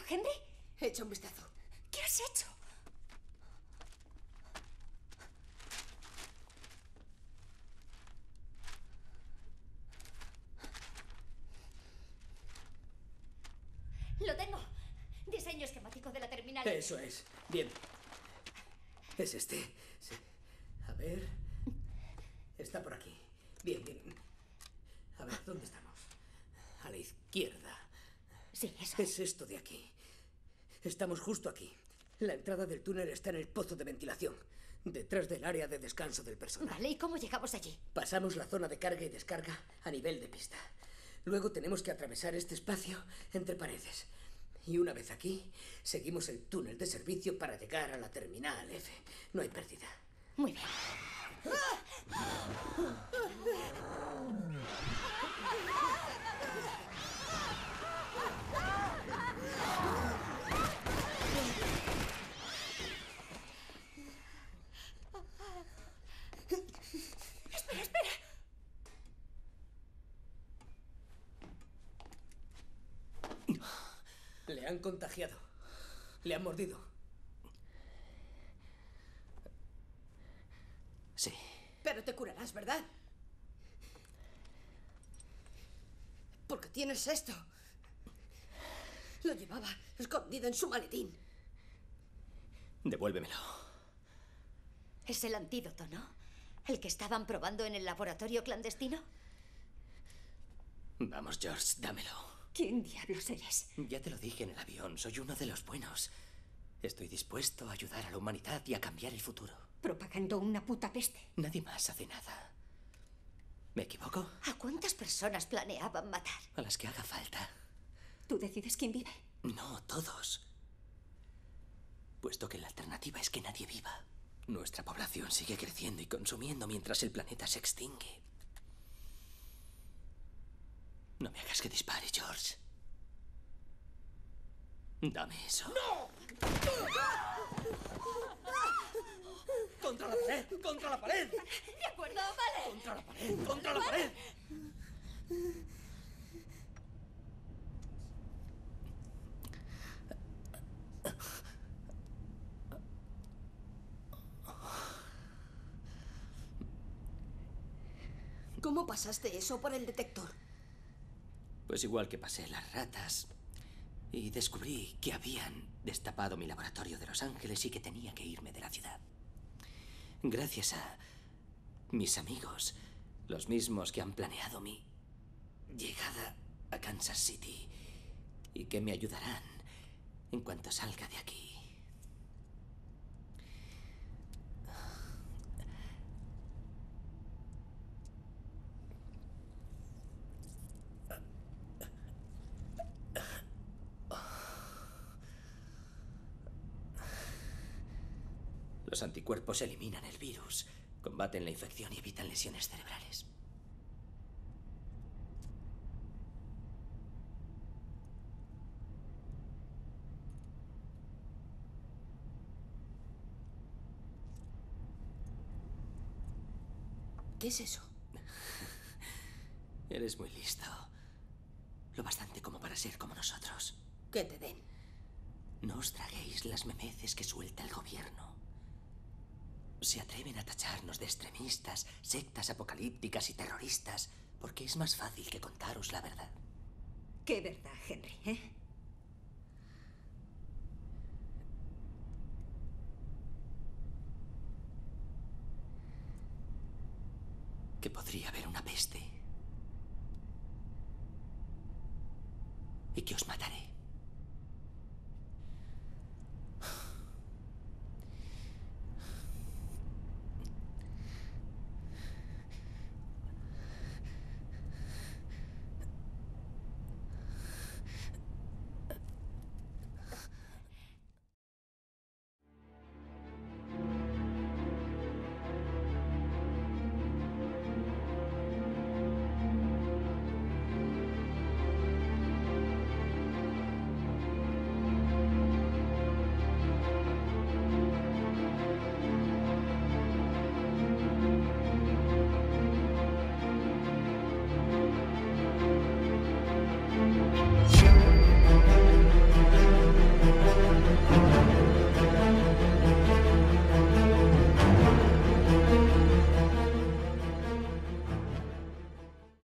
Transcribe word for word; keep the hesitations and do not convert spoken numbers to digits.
Henry? Echa un vistazo. ¿Qué has hecho? Lo tengo. Diseño esquemático de la terminal. Eso es. Bien. Es este. Sí. A ver. Está por aquí. Bien, bien. A ver, ¿dónde estamos? A la izquierda. Sí, eso. Es esto de aquí. Estamos justo aquí. La entrada del túnel está en el pozo de ventilación, detrás del área de descanso del personal. Vale, ¿y cómo llegamos allí? Pasamos la zona de carga y descarga a nivel de pista. Luego tenemos que atravesar este espacio entre paredes. Y una vez aquí, seguimos el túnel de servicio para llegar a la terminal F. No hay pérdida. Muy bien. Espera, espera. Le han contagiado. Le han mordido. Sí. Pero te curarás, ¿verdad? Porque tienes esto. Lo llevaba escondido en su maletín. Devuélvemelo. Es el antídoto, ¿no? ¿El que estaban probando en el laboratorio clandestino? Vamos, George, dámelo. ¿Quién diablos eres? Ya te lo dije en el avión, soy uno de los buenos. Estoy dispuesto a ayudar a la humanidad y a cambiar el futuro. Propagando una puta peste. Nadie más hace nada. ¿Me equivoco? ¿A cuántas personas planeaban matar? A las que haga falta. ¿Tú decides quién vive? No, todos. Puesto que la alternativa es que nadie viva. Nuestra población sigue creciendo y consumiendo mientras el planeta se extingue. No me hagas que dispare, George. Dame eso. ¡No! ¡Contra la pared! ¡Contra la pared! De acuerdo, vale. ¡Contra la pared! ¡Contra la pared! ¿Cómo pasaste eso por el detector? Pues igual que pasé las ratas y descubrí que habían destapado mi laboratorio de Los Ángeles y que tenía que irme de la ciudad. Gracias a mis amigos, los mismos que han planeado mi llegada a Kansas City y que me ayudarán en cuanto salga de aquí. Los anticuerpos eliminan el virus, combaten la infección y evitan lesiones cerebrales. ¿Qué es eso? Eres muy listo. Lo bastante como para ser como nosotros. Que te den. No os traguéis las memeces que suelta el gobierno. Se atreven a tacharnos de extremistas, sectas apocalípticas y terroristas, porque es más fácil que contaros la verdad. ¿Qué verdad, Henry, eh? Que podría haber una peste. Y que os mataré.